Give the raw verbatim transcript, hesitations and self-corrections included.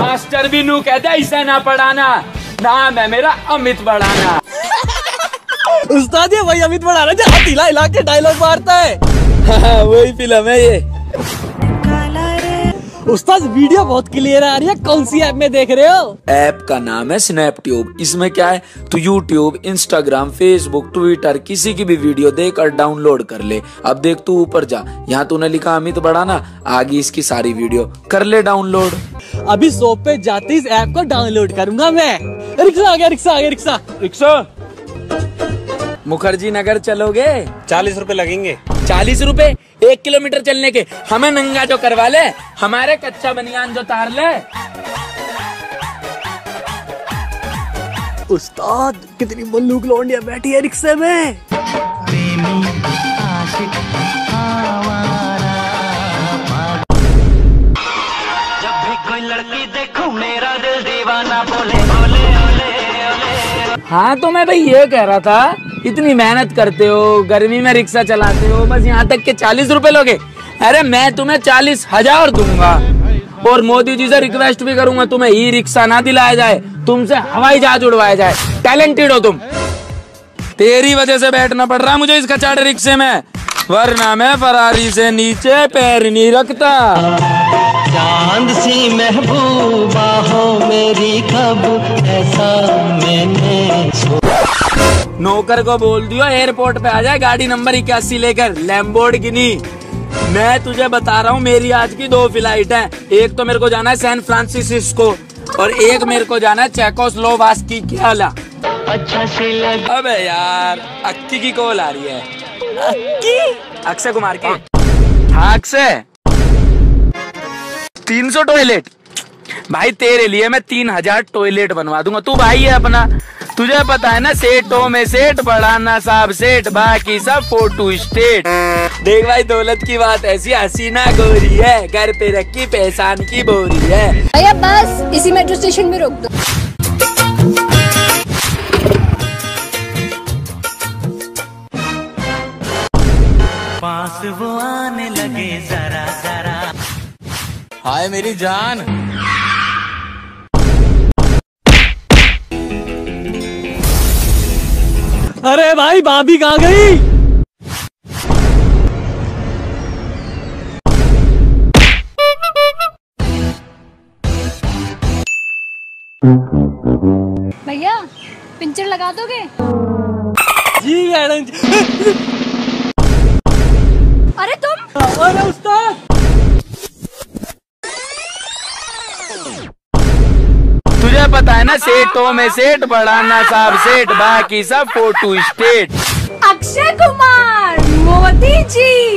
Master भी नू कहते ऐसा ना पढ़ाना, नाम है मेरा अमित बढ़ाना। उस्ताद ये वही अमित बढ़ाना जो हथेली हिला के डायलॉग मारता है। हाँ, वही फिल्म है ये। उस्ताद वीडियो बहुत क्लियर आ रही है, कौन सी ऐप में देख रहे हो? ऐप का नाम है स्नैपट्यूब। इसमें क्या है, तू यूट्यूब, इंस्टाग्राम, फेसबुक, ट्विटर किसी की भी वीडियो देख और डाउनलोड कर ले। अब देख तू ऊपर जा, यहाँ तूने लिखा अमित बढ़ाना, आगे इसकी सारी वीडियो कर ले डाउनलोड। अभी शॉप पे जाते इस ऐप को डाउनलोड करूंगा मैं। रिक्शा आ गया, रिक्शा आ गया, रिक्शा रिक्शा। मुखर्जी नगर चलोगे? चालीस रुपए लगेंगे। चालीस रुपए एक किलोमीटर चलने के? हमें नंगा जो करवा ले, हमारे कच्चा बनियान जो तार ले। उस्ताद कितनी मल्लूक लौंडिया बैठी है रिक्शे में। जब भी कोई लड़की देखूं मेरा दिल दीवाना बोले बोले ओले ओले। हाँ तो मैं भाई ये कह रहा था, इतनी मेहनत करते हो, गर्मी में रिक्शा चलाते हो, बस यहाँ तक के चालीस रुपए लोगे? अरे मैं तुम्हें चालीस हजार दूंगा और मोदी जी से रिक्वेस्ट भी करूंगा तुम्हें ई रिक्शा ना दिलाया जाए, तुमसे हवाई जहाज उड़वाया जाए। टैलेंटेड हो तुम। तेरी वजह से बैठना पड़ रहा है मुझे इस कचाड़े रिक्शे में, वरना मैं फरारी से नीचे पैर नहीं रखता। चांद सी महबूबा हो मेरी, कब ऐसा मैंने नौकर को बोल दियो एयरपोर्ट पे आ जाए गाड़ी नंबर इक्यासी लेकर, लैम्बोर्गिनी। मैं तुझे बता रहा हूँ, मेरी आज की दो फ्लाइट है। एक तो मेरे को जाना है सैन फ्रांसिस्को और एक मेरे को जाना है चेकोस्लोवाकिया। अच्छा से लग। अबे यार अक्की की कॉल आ रही है। अक्की? अक्षय कुमार की। हाँ अक्षय, तीन सौ टॉयलेट भाई तेरे लिए मैं तीन हजार टॉयलेट बनवा दूंगा। तू भाई है अपना, तुझे पता है ना, सेठों में सेठ बढ़ाना साहब सेठ, बाकी सब फोटो स्टेट। देख भाई दौलत की बात ऐसी हसीना गोरी है, घर पे रखी पहचान की बोरी है। भैया बस इसी मेट्रो स्टेशन में रोक दो। पास वो आने लगे जरा जरा। हाय मेरी जान। अरे भाई भाभी कहाँ गई? भैया पिंचर लगा दोगे? जी मैडम जी। अरे तुम? अरे उस्ताद, तुझे पता है ना, सेठों में सेठ बढ़ाना साहब सेठ, बाकी सब फोटो स्टेट। अक्षय कुमार, मोदी जी।